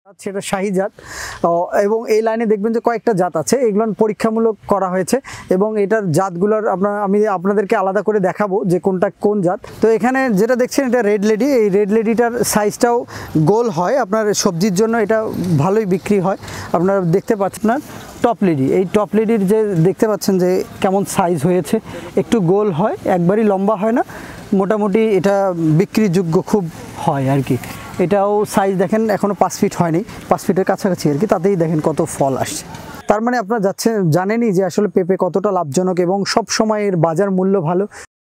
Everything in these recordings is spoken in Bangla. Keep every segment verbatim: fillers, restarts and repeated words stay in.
সেটা শাহী জাত এবং এই লাইনে দেখবেন যে কয়েকটা জাত আছে, এগুলো পরীক্ষামূলক করা হয়েছে এবং এটার জাতগুলোর আপনার আমি আপনাদেরকে আলাদা করে দেখাবো যে কোনটা কোন জাত। তো এখানে যেটা দেখছেন এটা রেড লেডি, এই রেড লেডিটার সাইজটাও গোল হয়, আপনার সবজির জন্য এটা ভালোই বিক্রি হয়। আপনারা দেখতে পাচ্ছেন না টপ লেডি, এই টপ লেডির যে দেখতে পাচ্ছেন যে কেমন সাইজ হয়েছে, একটু গোল হয়, একবারই লম্বা হয় না, মোটামুটি এটা বিক্রিযোগ্য খুব হয় আর কি। এটাও সাইজ দেখেন এখনও পাঁচ ফিট হয়নি, পাঁচ ফিটের কাছাকাছি আর কি, তাতেই দেখেন কত ফল আসছে। তার মানে আপনারা যাচ্ছেন জানেনই যে আসলে পেঁপে কতটা লাভজনক এবং সব সময় এর বাজার মূল্য ভালো।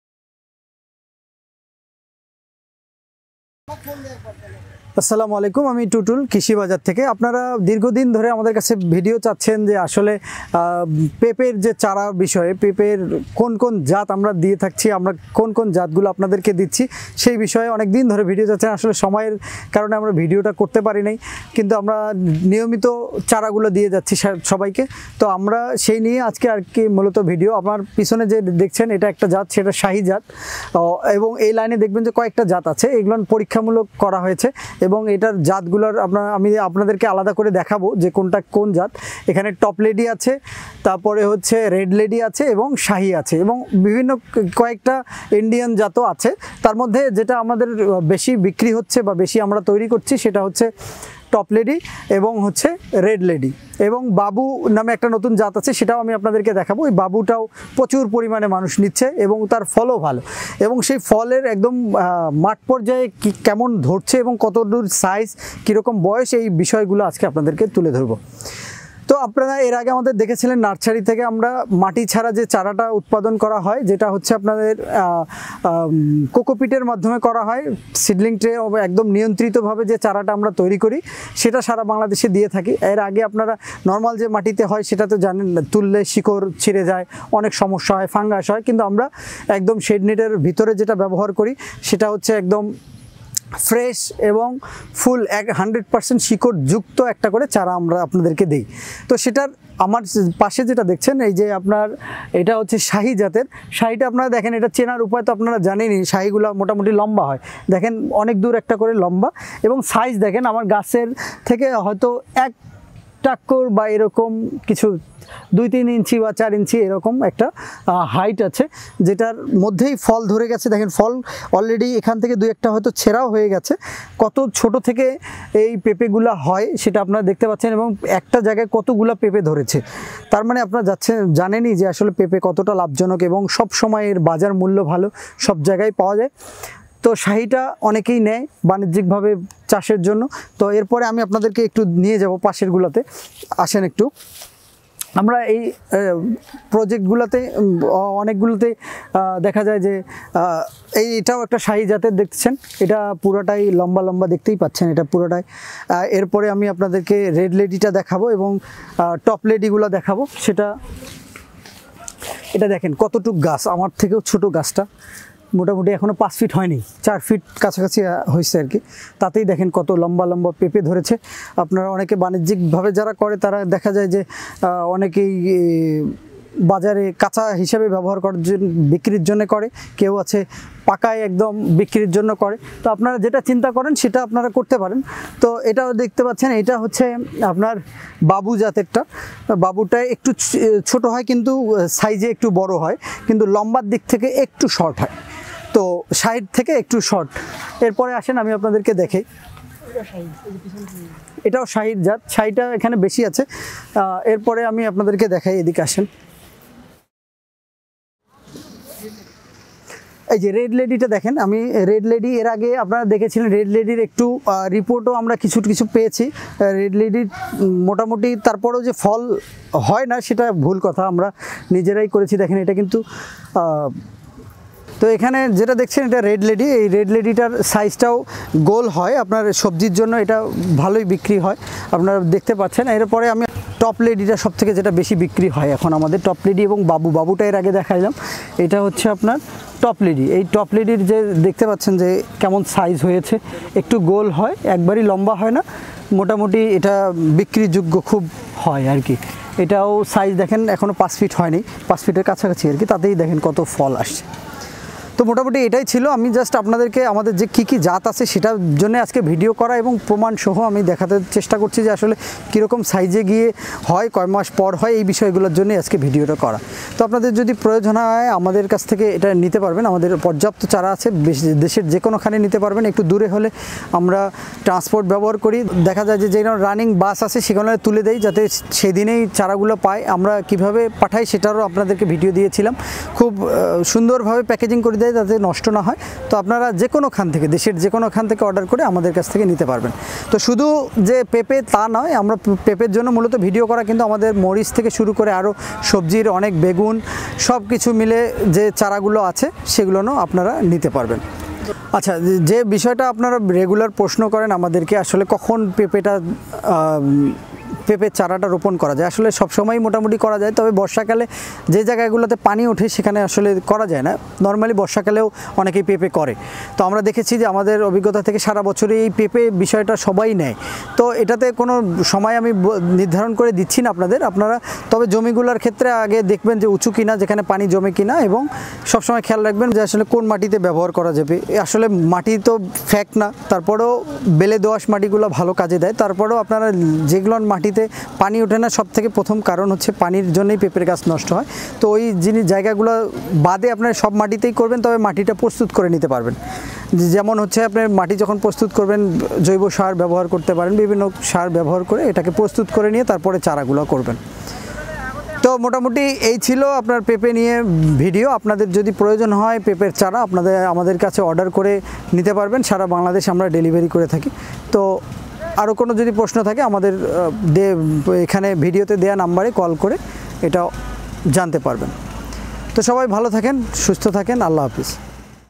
আসসালামু আলাইকুম, আমি টুটুল কৃষি বাজার থেকে। আপনারা দীর্ঘদিন ধরে আমাদের কাছে ভিডিও চাচ্ছেন যে আসলে পেঁপের যে চারা বিষয়ে, পেঁপের কোন কোন জাত আমরা দিয়ে থাকছি, আমরা কোন কোন জাতগুলো আপনাদেরকে দিচ্ছি সেই বিষয়ে অনেক দিন ধরে ভিডিও চাচ্ছেন। আসলে সময়ের কারণে আমরা ভিডিওটা করতে পারি নাই, কিন্তু আমরা নিয়মিত চারাগুলো দিয়ে যাচ্ছি সবাইকে। তো আমরা সেই নিয়ে আজকে আর কি মূলত ভিডিও। আমার পিছনে যে দেখছেন এটা একটা জাত, সেটা শাহী জাত এবং এই লাইনে দেখবেন যে কয়েকটা জাত আছে, এগুলো পরীক্ষামূলক করা হয়েছে এবং এটার জাতগুলোর আপনার আমি আপনাদেরকে আলাদা করে দেখাবো যে কোনটা কোন জাত। এখানে টপ লেডি আছে, তারপরে হচ্ছে রেড লেডি আছে এবং শাহী আছে এবং বিভিন্ন কয়েকটা ইন্ডিয়ান জাতও আছে। তার মধ্যে যেটা আমাদের বেশি বিক্রি হচ্ছে বা বেশি আমরা তৈরি করছি সেটা হচ্ছে টপ লেডি এবং হচ্ছে রেড লেডি এবং বাবু নামে একটা নতুন জাত আছে, সেটাও আমি আপনাদেরকে দেখাবো। ওই বাবুটাও প্রচুর পরিমাণে মানুষ নিচ্ছে এবং তার ফলও ভালো এবং সেই ফলের একদম মাঠ পর্যায়ে কি কেমন ধরছে এবং কত দূর সাইজ, কীরকম বয়স, এই বিষয়গুলো আজকে আপনাদেরকে তুলে ধরবো। তো আপনারা এর আগে আমাদের দেখেছিলেন নার্সারি থেকে আমরা মাটি ছাড়া যে চারাটা উৎপাদন করা হয়, যেটা হচ্ছে আপনাদের কোকোপিটের মাধ্যমে করা হয়, সিডলিং ট্রে একদম নিয়ন্ত্রিতভাবে যে চারাটা আমরা তৈরি করি সেটা সারা বাংলাদেশে দিয়ে থাকি। এর আগে আপনারা নর্মাল যে মাটিতে হয় সেটা তো জানেন, তুললে শিকড় ছিঁড়ে যায়, অনেক সমস্যা হয়, ফাঙ্গাস হয়, কিন্তু আমরা একদম শেড নেটের ভিতরে যেটা ব্যবহার করি সেটা হচ্ছে একদম ফ্রেশ এবং ফুল এক হান্ড্রেড পার্সেন্ট শিকড় যুক্ত একটা করে চারা আমরা আপনাদেরকে দিই। তো সেটার আমার পাশে যেটা দেখছেন এই যে আপনার এটা হচ্ছে শাহী জাতের। শাহীটা আপনারা দেখেন, এটা চেনার উপায় তো আপনারা জানেনই, শাহীগুলো মোটামুটি লম্বা হয়, দেখেন অনেক দূর একটা করে লম্বা এবং সাইজ দেখেন আমার গাছের থেকে হয়তো এক টাক্কর বা এরকম কিছু দুই তিন ইঞ্চি বা চার ইঞ্চি এরকম একটা হাইট আছে, যেটার মধ্যেই ফল ধরে গেছে। দেখেন ফল অলরেডি এখান থেকে দুই একটা হয়তো ছেঁড়াও হয়ে গেছে। কত ছোট থেকে এই পেঁপেগুলো হয় সেটা আপনারা দেখতে পাচ্ছেন এবং একটা জায়গায় কতগুলো পেঁপে ধরেছে। তার মানে আপনারা যাচ্ছেন জানেনই যে আসলে পেঁপে কতটা লাভজনক এবং সব সময় এর বাজার মূল্য ভালো, সব জায়গায় পাওয়া যায়। তো শাহীটা অনেকেই নেয় বাণিজ্যিকভাবে চাষের জন্য। তো এরপরে আমি আপনাদেরকে একটু নিয়ে যাব পাশেরগুলোতে, আসেন একটু। আমরা এই প্রজেক্টগুলোতে অনেকগুলোতে দেখা যায় যে এই এটাও একটা শাহী জাতের দেখছেন, এটা পুরোটাই লম্বা লম্বা দেখতেই পাচ্ছেন, এটা পুরোটাই। এরপরে আমি আপনাদেরকে রেড লেডিটা দেখাবো এবং টপ লেডিগুলো দেখাবো। সেটা এটা দেখেন কতটুক গাছ, আমার থেকেও ছোট গাছটা, মোটামুটি এখনও পাঁচ ফিট হয়নি, চার ফিট কাছাকাছি হয়েছে আর কি, তাতেই দেখেন কত লম্বা লম্বা পেঁপে ধরেছে। আপনারা অনেকে বাণিজ্যিকভাবে যারা করে তারা দেখা যায় যে অনেকেই বাজারে কাঁচা হিসাবে ব্যবহার করার জন্য বিক্রির জন্য করে, কেউ আছে পাকায় একদম বিক্রির জন্য করে। তো আপনারা যেটা চিন্তা করেন সেটা আপনারা করতে পারেন। তো এটাও দেখতে পাচ্ছেন, এটা হচ্ছে আপনার বাবু জাতেরটা। বাবুটা একটু ছোট হয় কিন্তু সাইজে একটু বড় হয়, কিন্তু লম্বার দিক থেকে একটু শর্ট হয়, তো সাইড থেকে একটু শর্ট। এরপরে আসেন আমি আপনাদেরকে দেখাই, এটাও শাহীর জাত, শাহীটা এখানে বেশি আছে। এরপরে আমি আপনাদেরকে দেখাই, এদিকে আসেন। এই যে রেড লেডিটা দেখেন, আমি রেড লেডি এর আগে আপনারা দেখেছিলেন, রেড লেডির একটু রিপোর্টও আমরা কিছু কিছু পেয়েছি। রেড লেডির মোটামুটি তারপরেও যে ফল হয় না সেটা ভুল কথা, আমরা নিজেরাই করেছি। দেখেন এটা কিন্তু তো এখানে যেটা দেখছেন এটা রেড লেডি, এই রেড লেডিটার সাইজটাও গোল হয়, আপনার সবজির জন্য এটা ভালোই বিক্রি হয়, আপনারা দেখতে পাচ্ছেন। এরপরে আমি টপ লেডিটা সব থেকে যেটা বেশি বিক্রি হয় এখন আমাদের, টপ লেডি এবং বাবু। বাবুটা এর আগে দেখাইলাম, এটা হচ্ছে আপনার টপ লেডি। এই টপ লেডির যে দেখতে পাচ্ছেন যে কেমন সাইজ হয়েছে, একটু গোল হয়, একবারই লম্বা হয় না, মোটামুটি এটা বিক্রিযোগ্য খুব হয় আর কি। এটাও সাইজ দেখেন এখনও পাঁচ ফিট হয়নি, পাঁচ ফিটের কাছাকাছি আর কি, তাতেই দেখেন কত ফল আসছে। তো মোটামুটি এটাই ছিল, আমি জাস্ট আপনাদেরকে আমাদের যে কী কী জাত আছে সেটার জন্য আজকে ভিডিও করা এবং প্রমাণ সহ আমি দেখাতে চেষ্টা করছি যে আসলে কীরকম সাইজে গিয়ে হয়, কয় মাস পর হয়, এই বিষয়গুলোর জন্য আজকে ভিডিওটা করা। তো আপনাদের যদি প্রয়োজন হয় আমাদের কাছ থেকে এটা নিতে পারবেন, আমাদের পর্যাপ্ত চারা আছে, দেশের যে কোনোখানে নিতে পারবেন। একটু দূরে হলে আমরা ট্রান্সপোর্ট ব্যবহার করি, দেখা যায় যে যেন রানিং বাস আছে সেখানে তুলে দেই যাতে সেই দিনেই চারাগুলো পায়। আমরা কিভাবে পাঠাই সেটারও আপনাদেরকে ভিডিও দিয়েছিলাম, খুব সুন্দরভাবে প্যাকেজিং করে দেয় যাতে নষ্ট না হয়। তো আপনারা যে কোনো খান থেকে, দেশের যে কোনো খান থেকে অর্ডার করে আমাদের কাছ থেকে নিতে পারবেন। তো শুধু যে পেঁপে তা নয়, আমরা পেঁপের জন্য মূলত ভিডিও করা, কিন্তু আমাদের মরিচ থেকে শুরু করে আরও সবজির অনেক, বেগুন, সব কিছু মিলে যে চারাগুলো আছে সেগুলোও আপনারা নিতে পারবেন। আচ্ছা, যে বিষয়টা আপনারা রেগুলার প্রশ্ন করেন আমাদেরকে, আসলে কখন পেঁপেটা পেঁপের চারাটা রোপণ করা যায়, আসলে সবসময়ই মোটামুটি করা যায়, তবে বর্ষাকালে যে জায়গাগুলোতে পানি ওঠে সেখানে আসলে করা যায় না। নর্মালি বর্ষাকালেও অনেকেই পেঁপে করে। তো আমরা দেখেছি যে আমাদের অভিজ্ঞতা থেকে সারা বছরই এই পেঁপে বিষয়টা সবাই নেয়। তো এটাতে কোনো সময় আমি নির্ধারণ করে দিচ্ছি না আপনাদের, আপনারা তবে জমিগুলোর ক্ষেত্রে আগে দেখবেন যে উঁচু কিনা, যেখানে পানি জমে কিনা, এবং সবসময় খেয়াল রাখবেন যে আসলে কোন মাটিতে ব্যবহার করা যাবে। আসলে মাটি তো ফ্যাক্ট না, তারপরেও বেলে দোআঁশ মাটিগুলো ভালো কাজে দেয়। তারপরেও আপনারা যেগুলো মাটি পানি ওঠে না, সব থেকে প্রথম কারণ হচ্ছে পানির জন্যই পেঁপের গাছ নষ্ট হয়। তো ওই জিনিস জায়গাগুলো বাদে আপনারা সব মাটিতেই করবেন, তবে মাটিটা প্রস্তুত করে নিতে পারবেন। যেমন হচ্ছে আপনার মাটি যখন প্রস্তুত করবেন জৈব সার ব্যবহার করতে পারেন, বিভিন্ন সার ব্যবহার করে এটাকে প্রস্তুত করে নিয়ে তারপরে চারাগুলো করবেন। তো মোটামুটি এই ছিল আপনার পেঁপে নিয়ে ভিডিও। আপনাদের যদি প্রয়োজন হয় পেঁপের চারা, আপনাদের আমাদের কাছে অর্ডার করে নিতে পারবেন। সারা বাংলাদেশ আমরা ডেলিভারি করে থাকি। তো আরও কোনো যদি প্রশ্ন থাকে আমাদের এখানে ভিডিওতে দেওয়া নাম্বারে কল করে এটা জানতে পারবেন। তো সবাই ভালো থাকেন, সুস্থ থাকেন, আল্লাহ হাফিজ।